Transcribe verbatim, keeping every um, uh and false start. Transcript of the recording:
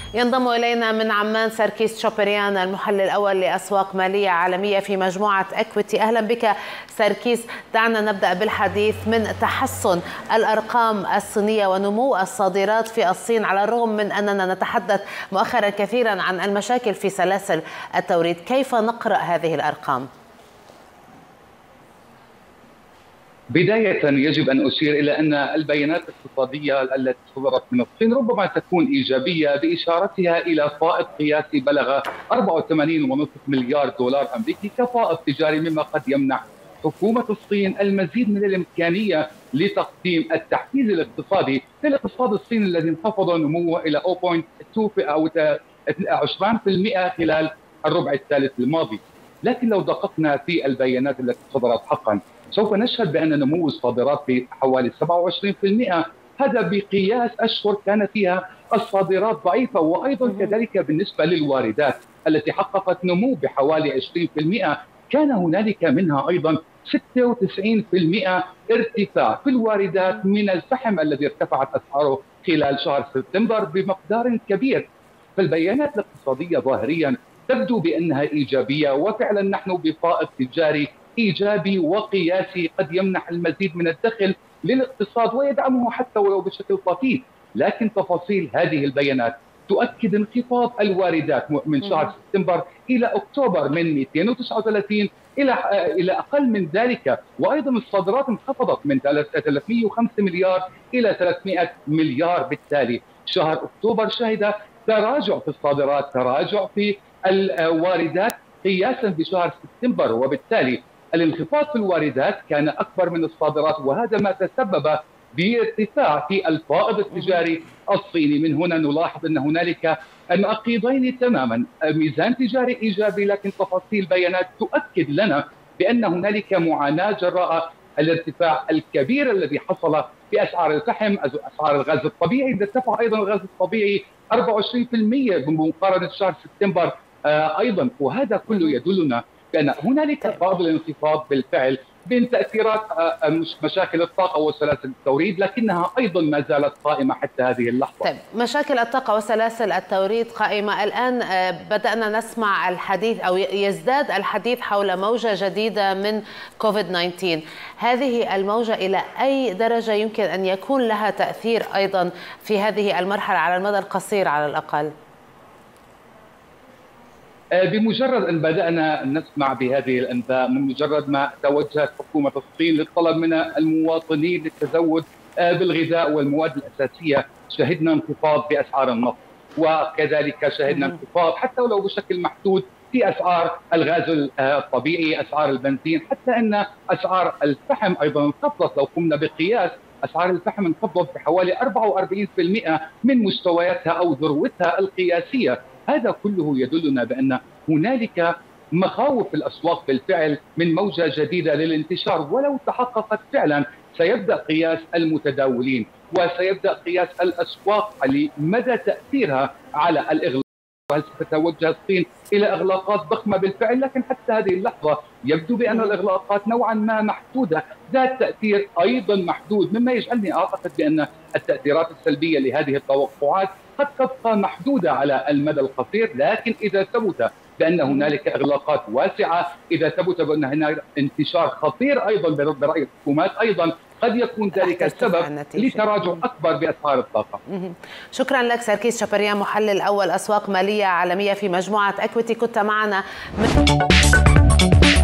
ينضم إلينا من عمان سركيس شوبريان المحلل الأول لأسواق مالية عالمية في مجموعة إكويتي. أهلا بك سركيس. دعنا نبدأ بالحديث من تحسن الأرقام الصينية ونمو الصادرات في الصين، على الرغم من أننا نتحدث مؤخرا كثيرا عن المشاكل في سلاسل التوريد. كيف نقرأ هذه الأرقام؟ بداية يجب أن أشير إلى أن البيانات الاقتصادية التي صدرت من الصين ربما تكون إيجابية، بإشارتها إلى فائض قياسي بلغ أربعة وثمانين فاصلة خمسة مليار دولار أمريكي كفائض تجاري، مما قد يمنح حكومة الصين المزيد من الإمكانية لتقديم التحفيز الاقتصادي للاقتصاد الصيني الذي انخفض نموه إلى صفر فاصلة اثنين أو عشرين بالمئة خلال الربع الثالث الماضي. لكن لو دققنا في البيانات التي صدرت حقا سوف نشهد بأن نمو الصادرات بحوالي سبعة وعشرين بالمئة، هذا بقياس أشهر كان فيها الصادرات ضعيفة، وأيضا كذلك بالنسبة للواردات التي حققت نمو بحوالي عشرين بالمئة، كان هنالك منها أيضا ستة وتسعين بالمئة ارتفاع في الواردات من الفحم الذي ارتفعت أسعاره خلال شهر سبتمبر بمقدار كبير. فالبيانات الاقتصادية ظاهريا تبدو بأنها إيجابية، وفعلا نحن بفائض تجاري إيجابي وقياسي قد يمنح المزيد من الدخل للاقتصاد ويدعمه حتى ولو بشكل طفيف. لكن تفاصيل هذه البيانات تؤكد انخفاض الواردات من شهر سبتمبر إلى أكتوبر من مئتين وتسعة وثلاثين إلى إلى أقل من ذلك، وأيضا الصادرات انخفضت من ثلاثمئة وخمسة مليار إلى ثلاثمئة مليار. بالتالي شهر أكتوبر شهد تراجع في الصادرات، تراجع في الواردات قياسا بشهر سبتمبر، وبالتالي الانخفاض في الواردات كان أكبر من الصادرات، وهذا ما تسبب بارتفاع في الفائض التجاري الصيني. من هنا نلاحظ أن هنالك نقيضين تماما، ميزان تجاري إيجابي، لكن تفاصيل بيانات تؤكد لنا بأن هنالك معاناة جراء الارتفاع الكبير الذي حصل في أسعار الفحم، أسعار الغاز الطبيعي، ارتفع أيضا الغاز الطبيعي أربعة وعشرين بالمئة بمقارنة شهر سبتمبر أيضا، وهذا كله يدلنا بأن هنالك بعض الانخفاض بالفعل بين تأثيرات مشاكل الطاقة وسلاسل التوريد، لكنها أيضا ما زالت قائمة حتى هذه اللحظة. طيب، مشاكل الطاقة وسلاسل التوريد قائمة. الآن بدأنا نسمع الحديث أو يزداد الحديث حول موجة جديدة من كوفيد تسعة عشر. هذه الموجة إلى أي درجة يمكن أن يكون لها تأثير أيضا في هذه المرحلة على المدى القصير على الأقل؟ بمجرد أن بدأنا نسمع بهذه الأنباء، من مجرد ما توجهت حكومة الصين للطلب من المواطنين للتزود بالغذاء والمواد الأساسية، شهدنا انخفاض في أسعار النفط، وكذلك شهدنا انخفاض حتى ولو بشكل محدود في أسعار الغاز الطبيعي، أسعار البنزين، حتى أن أسعار الفحم أيضا انخفضت. لو قمنا بقياس أسعار الفحم انخفضت بحوالي أربعة وأربعين بالمئة من مستوياتها أو ذروتها القياسية. هذا كله يدلنا بأن هنالك مخاوف في الأسواق بالفعل من موجة جديدة للانتشار، ولو تحققت فعلا سيبدأ قياس المتداولين وسيبدأ قياس الأسواق لمدى تأثيرها على الإغلاق. وهل ستتوجه الصين إلى إغلاقات ضخمة بالفعل؟ لكن حتى هذه اللحظة يبدو بأن الإغلاقات نوعا ما محدودة، ذات تأثير أيضا محدود، مما يجعلني أعتقد بأن التأثيرات السلبية لهذه التوقعات قد تبقى محدودة على المدى القصير. لكن إذا ثبت بأن هنالك إغلاقات واسعة، إذا ثبت بأن هناك انتشار خطير أيضا برأي الحكومات، أيضا قد يكون ذلك السبب لتراجع أكبر بأسعار الطاقة. شكرا لك سركيس شوبريان، محلل أول أسواق مالية عالمية في مجموعة إكويتي، كنت معنا من